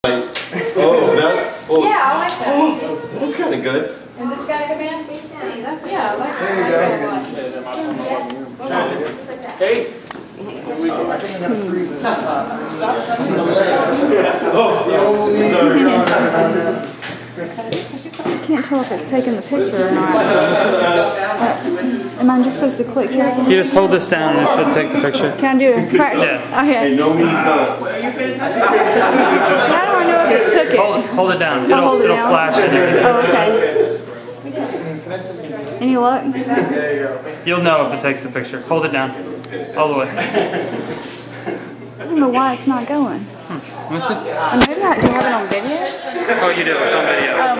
Oh, that? Oh, yeah, I like that. Oh, that's kind of good. And this guy come in? See, that's, yeah, I like that. Hey. I think I'm going to freeze this. I can't tell if it's taking the picture or not. Am I just supposed to click here? You just hold this down and it should take the picture. Can I do it? Yeah. Okay. No means no. How do I know if it took it? Hold it down. Hold it It'll down? flash in your Oh, okay. Any luck? You'll know if it takes the picture. Hold it down. All the way. I don't know why it's not going. Let me see. Maybe I do have it on video? Oh, you do. It's on video.